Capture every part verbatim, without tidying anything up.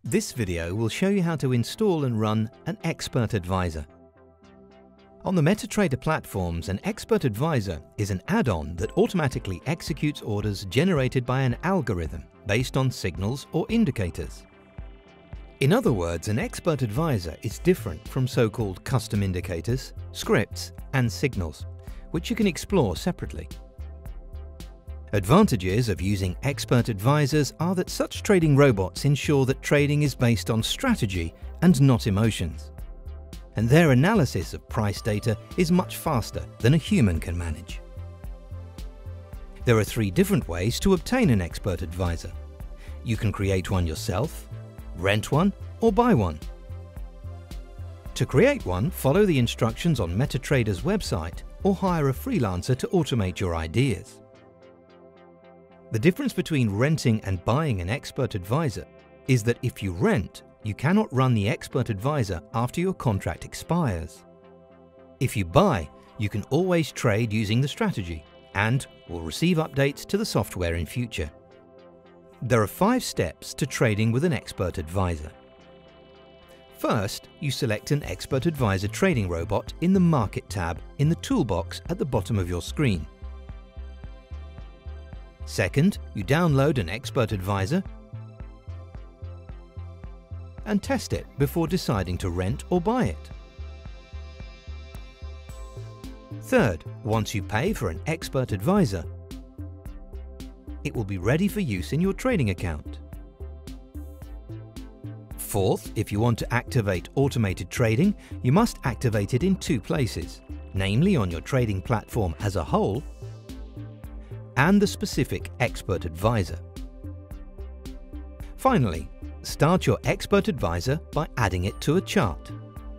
This video will show you how to install and run an Expert Advisor. On the MetaTrader platforms, an Expert Advisor is an add-on that automatically executes orders generated by an algorithm based on signals or indicators. In other words, an Expert Advisor is different from so-called custom indicators, scripts, and signals, which you can explore separately. Advantages of using Expert Advisors are that such trading robots ensure that trading is based on strategy and not emotions, and their analysis of price data is much faster than a human can manage. There are three different ways to obtain an Expert Advisor. You can create one yourself, rent one, or buy one. To create one, follow the instructions on MetaTrader's website or hire a freelancer to automate your ideas. The difference between renting and buying an Expert Advisor is that if you rent, you cannot run the Expert Advisor after your contract expires. If you buy, you can always trade using the strategy and will receive updates to the software in future. There are five steps to trading with an Expert Advisor. First, you select an Expert Advisor trading robot in the Market tab in the toolbox at the bottom of your screen. Second, you download an Expert Advisor and test it before deciding to rent or buy it. Third, once you pay for an Expert Advisor, it will be ready for use in your trading account. Fourth, if you want to activate automated trading, you must activate it in two places, namely on your trading platform as a whole and the specific Expert Advisor. Finally, start your Expert Advisor by adding it to a chart.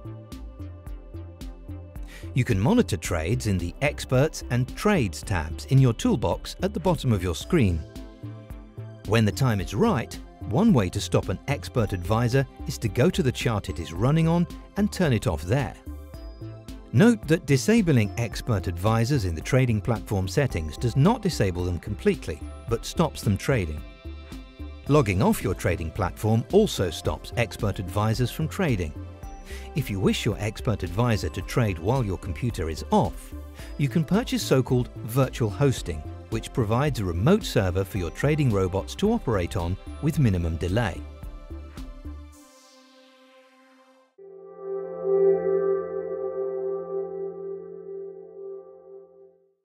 You can monitor trades in the Experts and Trades tabs in your toolbox at the bottom of your screen. When the time is right, one way to stop an Expert Advisor is to go to the chart it is running on and turn it off there. Note that disabling Expert Advisors in the trading platform settings does not disable them completely, but stops them trading. Logging off your trading platform also stops Expert Advisors from trading. If you wish your Expert Advisor to trade while your computer is off, you can purchase so-called virtual hosting, which provides a remote server for your trading robots to operate on with minimum delay.